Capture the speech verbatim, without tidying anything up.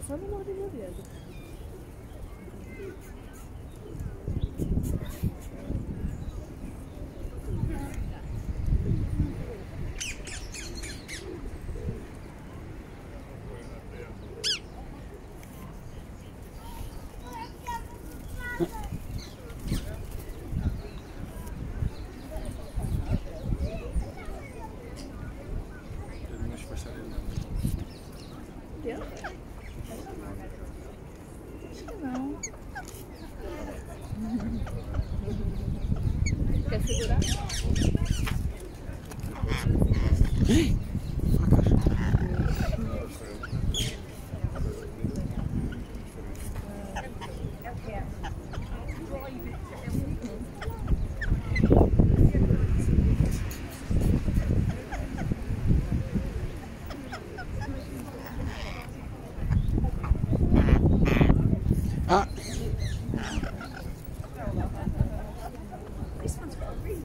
só não morder meu dedo. Deu? Acho que não. Quer segurar? Ah!